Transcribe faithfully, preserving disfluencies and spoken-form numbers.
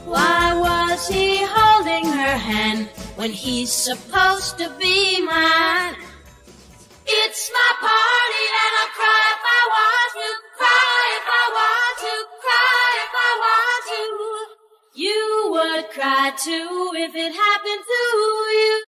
Why was he holding her hand when he's supposed to be mine? It's my party and I'll cry if I want to, cry if I want to, cry if I want to. You would cry too if it happened to you.